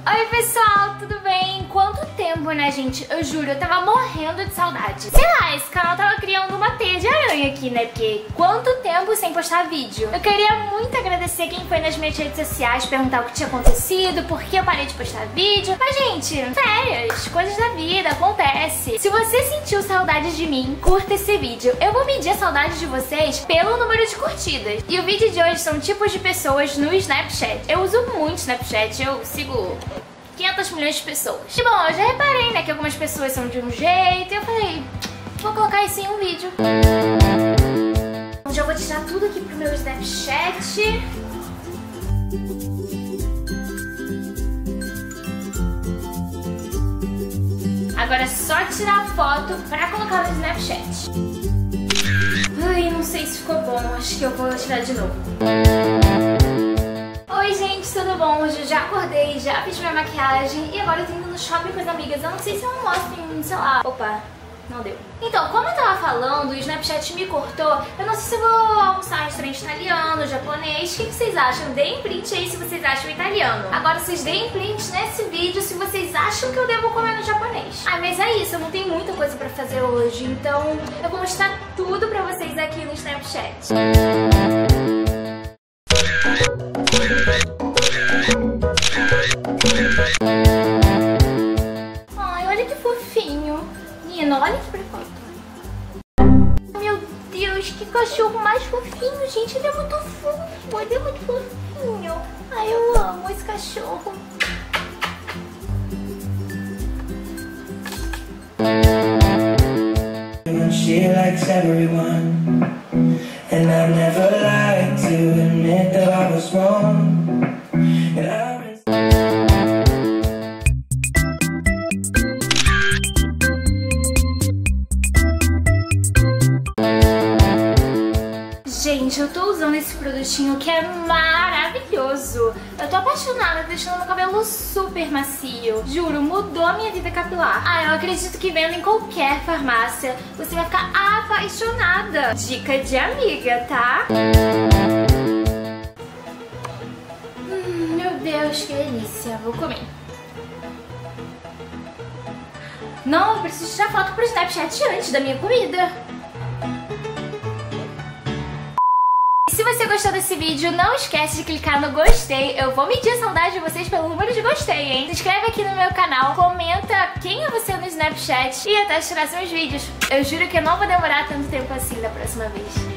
Oi pessoal, tudo bem? Quanto tempo, né gente? Eu juro, eu tava morrendo de saudade. Sei lá, esse canal tava criando uma teia de aranha aqui, né? Porque quanto tempo sem postar vídeo. Eu queria muito agradecer quem foi nas minhas redes sociais, perguntar o que tinha acontecido, por que eu parei de postar vídeo. Mas gente, férias, coisas da vida, acontece. Se você sentiu saudade de mim, curta esse vídeo. Eu vou medir a saudade de vocês pelo número de curtidas. E o vídeo de hoje são tipos de pessoas no Snapchat. Eu uso muito Snapchat, eu sigo 500 milhões de pessoas. E bom, eu já reparei, né, que algumas pessoas são de um jeito, e eu falei, vou colocar isso em um vídeo. Já vou tirar tudo aqui pro meu Snapchat. Agora é só tirar a foto pra colocar no Snapchat. Ai, não sei se ficou bom, acho que eu vou tirar de novo. Oi gente, tudo bom? Hoje eu já acordei, já fiz minha maquiagem e agora eu tô indo no shopping com as amigas. Eu não sei se eu mostro em, sei lá, opa, não deu. Então, como eu tava falando, o Snapchat me cortou, eu não sei se eu vou almoçar em restaurante italiano, japonês. O que vocês acham? Deem print aí se vocês acham italiano. Agora vocês deem print nesse vídeo se vocês acham que eu devo comer no japonês. Ah, mas é isso, eu não tenho muita coisa pra fazer hoje, então eu vou mostrar tudo pra vocês aqui no Snapchat. Ai, olha que fofinho. Menina, olha que foto. Meu Deus, que cachorro mais fofinho, gente. Ele é muito fofo, ele é muito fofinho. Ai, eu amo esse cachorro. She likes everyone, and I've never lied to admit that I was wrong. Gente, eu tô usando esse produtinho que é maravilhoso. Eu tô apaixonada, deixando meu cabelo super macio. Juro, mudou a minha vida capilar. Ah, eu acredito que vendo em qualquer farmácia, você vai ficar apaixonada. Dica de amiga, tá? Meu Deus, que delícia. Vou comer. Não, eu preciso tirar foto pro Snapchat antes da minha comida. Se você gostou desse vídeo, não esquece de clicar no gostei. Eu vou medir a saudade de vocês pelo número de gostei, hein? Se inscreve aqui no meu canal, comenta quem é você no Snapchat e até os próximos vídeos. Eu juro que eu não vou demorar tanto tempo assim da próxima vez.